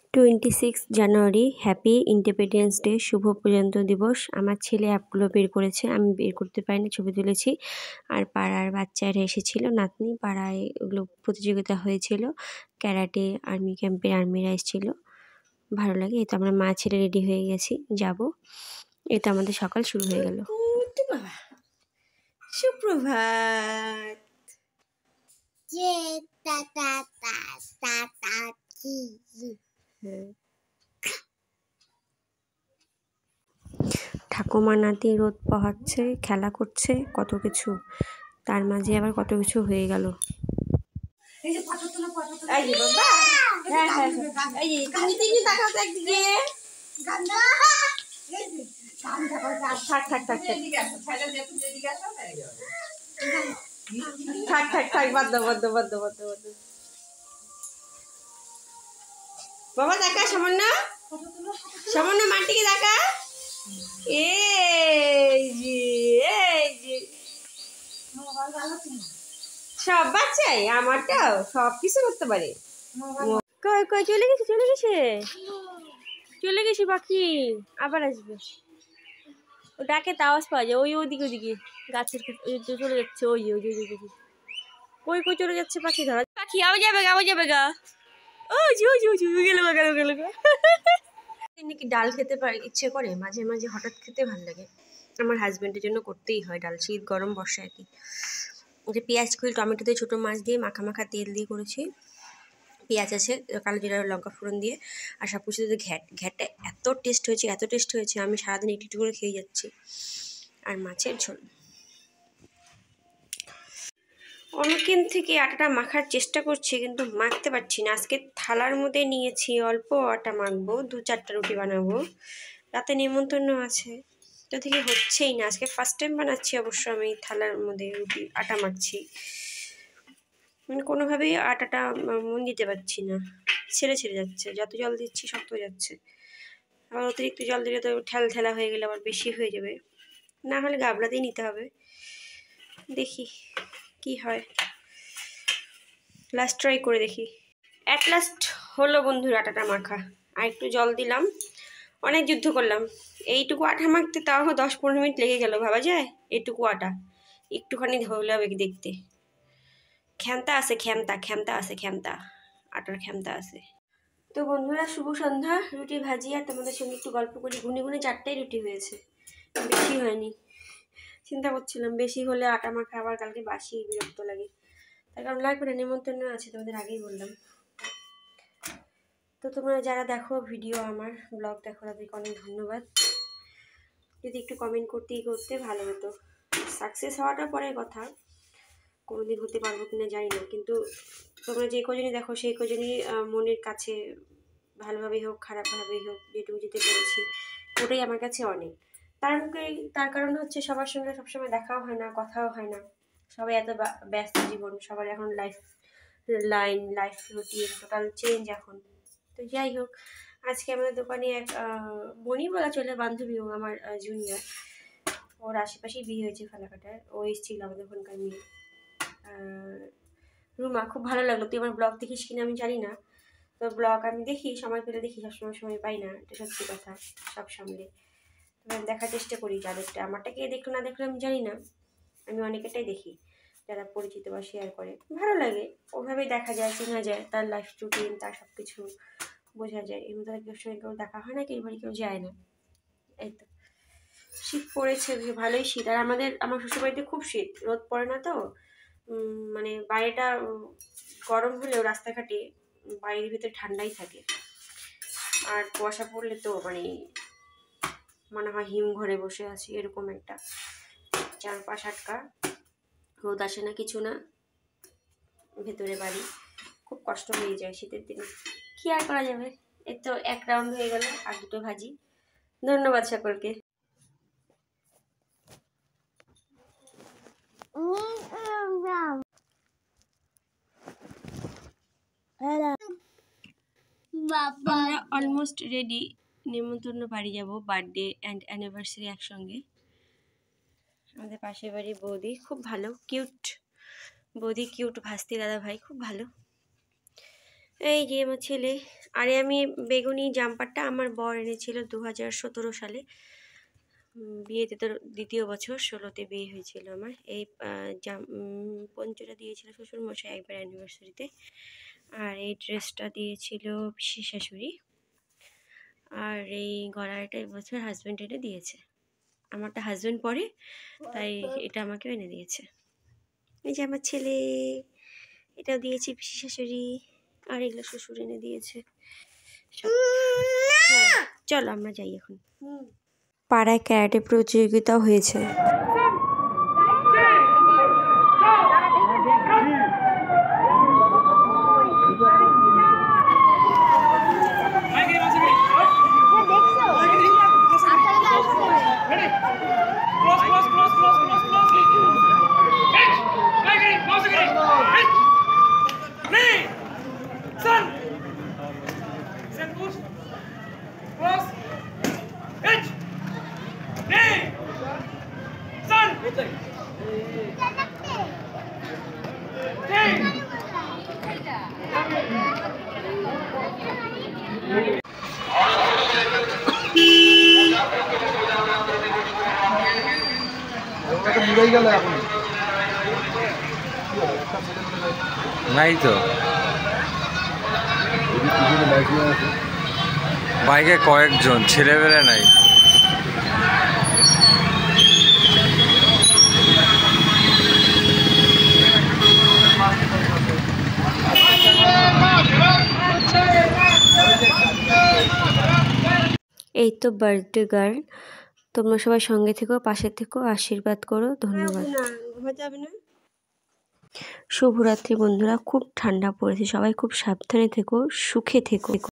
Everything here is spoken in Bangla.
26 জানুয়ারি হ্যাপি ইন্ডিপেন্ডেন্স ডে, শুভ প্রজাতন্ত্র দিবস। আমার ছেলে অ্যাপগুলো বের করেছে, আমি বের করতে পারিনি, ছবি তুলেছি। আর পাড়ার বাচ্চারা এসেছিল, নাতনি পাড়ায় ওগুলো প্রতিযোগিতা হয়েছিল, ক্যারাটে আর্মি ক্যাম্পের আর্মিরা এসেছিল, ভালো লাগে। এই তো আমরা মা ছেলে রেডি হয়ে গেছি, যাব। এই তো আমাদের সকাল শুরু হয়ে গেল। সুপ্রভাত। ঠাকুমা নাতি রোদ পোহাচ্ছে, খেলা করছে, কত কিছু, তার মাঝে আবার কত কিছু হয়ে গেল। বাবা দেখা, সামান্য সামান্য মাটিকে দেখা। এই যে সব বাচ্চাই, আমারটাও সব কিছু করতে পারে। কই কই চলে গেছে, চলে গেছে পাখি, আবার আসবে। ও ডাকে তো আওয়াজ পাওয়া যায়, ওই ওদিকে ওদিকে গাছের চলে যাচ্ছে, ওই কই কই চলে যাচ্ছে পাখি, ধরা পাখি আবার যাবে গা। ওই গেল নাকি ডাল খেতে ইচ্ছে করে মাঝে মাঝে, হঠাৎ খেতে ভালো লাগে। আমার হাজবেন্ডের জন্য করতেই হয় ডাল, শীত গরম বর্ষা আর কি। যে পেঁয়াজ কুল টমেটো দিয়ে ছোটো মাছ দিয়ে মাখা তেল দিয়ে করেছি, পেঁয়াজ আছে, কালো জিরা লঙ্কা ফোড়ন দিয়ে, আর সব কিছু দিয়ে ঘ্যাটটা এত টেস্ট হয়েছে, আমি সারাদিন একটু করে খেয়ে যাচ্ছি। আর মাছের ঝোল। অনেকদিন থেকে আটাটা মাখার চেষ্টা করছি, কিন্তু মাখতে পারছি না। আজকে থালার মধ্যে নিয়েছি, অল্প আটা মাখবো, 2-4টা রুটি বানাবো, রাতে নিমন্ত্রণ আছে, তো থেকে হচ্ছেই না। আজকে ফার্স্ট টাইম বানাচ্ছি অবশ্য, আমি থালার মধ্যে রুটি আটা মাখছি, মানে কোনোভাবেই আটাটা মন দিতে পারছি না, ছেড়ে যাচ্ছে, যত জল দিচ্ছি শক্ত হয়ে যাচ্ছে। আবার অতিরিক্ত জল দিলে তো ঠেলা হয়ে গেলে আবার বেশি হয়ে যাবে, না হলে গাবলাতেই নিতে হবে। দেখি কি হয়, লাস্ট ট্রাই করে দেখি। অ্যাট লাস্ট হলো বন্ধুর আটাটা মাখা। আর একটু জল দিলাম, অনেক যুদ্ধ করলাম। এইটুকু আটা মাখতে তাও 10-15 মিনিট লেগে গেল, ভাবা যায়? এইটুকু আটা একটুখানি ধরলে হবে দেখতে। ক্ষমতা আছে, আটার ক্ষমতা আছে। তো বন্ধুরা, শুভ সন্ধ্যা। রুটি ভাজি আর তোমাদের সঙ্গে একটু গল্প করি। গুনে 4টাই রুটি হয়েছে, বেশি হয়নি। চিন্তা করছিলাম বেশি হলে আটা মাখা আবার কালকে বাসি, বিরক্ত লাগে। তার কারণ লাগবে না, নিমন্ত্রণ আছে, তোমাদের আগেই বললাম। তো তোমরা যারা দেখো ভিডিও, আমার ব্লগ দেখো, তাদেরকে অনেক ধন্যবাদ। যদি একটু কমেন্ট করতে ভালো হতো। সাকসেস হওয়াটা পরের কথা, কোনোদিন হতে পারবো কিনা জানি না, কিন্তু তোমরা যে কজনই দেখো সেই কজনই মনের কাছে, ভালোভাবেই হোক খারাপভাবেই হোক, যেটুকু যেতে পেরেছি ওটাই আমার কাছে অনেক। তার কারণ হচ্ছে সবার সঙ্গে সবসময় দেখাও হয় না, কথাও হয় না, সবাই এত ব্যস্ত জীবন, সবার এখন লাইফ রুটিন টোটাল চেঞ্জ এখন। তো যাই হোক, আজকে আমাদের দোকানে এক বনি বলা চলে, বান্ধবীও আমার জুনিয়র, ওর আশেপাশেই বিয়ে হয়েছে ফালাকাটায়, ও এসেছিল আমাদের ওখানকার মেয়ে রুমা। খুব ভালো লাগলো। তুই আমার ব্লগ দেখিস কিনা আমি জানি না, তো ব্লগ আমি দেখি, সময় পেলে দেখি, সবসময় সময় পাই না, এটা সত্যি কথা, সব সামলে। তবে আমি দেখার চেষ্টা করি যাদেরটা, আমারটা কে দেখলো না দেখলো আমি জানি না, আমি অনেকেরটাই দেখি যারা পরিচিত বা শেয়ার করে, ভালো লাগে। ওভাবেই দেখা যায়, চেনা যায়, তার লাইফ রুটিন, তার সব কিছু বোঝা যায়। এর মধ্যে কেউ সঙ্গে কেউ দেখা হয় না, কেউ বাড়ি কেউ যায় না। এই তো শীত পড়েছে, ভালোই শীত। আর আমার শ্বশুরবাড়িতে খুব শীত, রোদ পড়ে না তো, মানে বাইরেটা গরম হলেও রাস্তাঘাটে বাড়ির ভিতরে ঠান্ডাই থাকে। আর কুয়াশা পড়লে তো মনে হয় হিম ঘরে বসে আছি, এরকম একটা চারপাশ আটকা, রোদ আসে না, কিছু না, ভেতরে বাড়ি, খুব কষ্ট হয়ে যায় শীতের দিনে। কি আর করা যাবে। এই তো 1 রাউন্ড হয়ে গেল, আর 2টো ভাজি। ধন্যবাদ সকলকে। আমরা অলমোস্ট রেডি, নিমন্ত্রণ বাড়ি যাব, বার্থডে অ্যান্ড অ্যানিভার্সারি একসঙ্গে। আমাদের পাশের বাড়ি বৌদি, খুব ভালো, কিউট বৌদি, কিউট ভাস্তি দাদা ভাই, খুব ভালো। এই যে আমার ছেলে। আরে আমি বেগুনি জাম্পারটা আমার বর এনেছিল 2017 সালে। বিয়েতে তো দ্বিতীয় বছর, 16তে বিয়ে হয়েছিল আমার। এই পঞ্চটা দিয়েছিল শ্বশুরমশাই একবার অ্যানিভার্সারিতে। আর এই ড্রেসটা দিয়েছিল পিসি শাশুড়ি। আর এই গলাটা এবছর হাজব্যান্ড এনে দিয়েছে। আমারটা হাজব্যান্ড পরে, তাই এটা আমাকেও এনে দিয়েছে। এই যে আমার ছেলে, এটাও দিয়েছে পিসি শাশুড়ি। আর এগুলো শ্বশুর এনে দিয়েছে সব। হ্যাঁ চলো আমরা যাই এখন। পাড়ায় ক্যারাটে প্রতিযোগিতাও হয়েছে। নাই তো বাইকে কয়েকজন, ছেলেবেলা নাই। এই তো বার্থডে গার্ল। তোমরা সবাই সঙ্গে থেকো, পাশে থেকো, আশীর্বাদ করো। ধন্যবাদ। শুভরাত্রি বন্ধুরা। খুব ঠান্ডা পড়েছে, সবাই খুব সাবধানে থেকো, সুখে থেকো।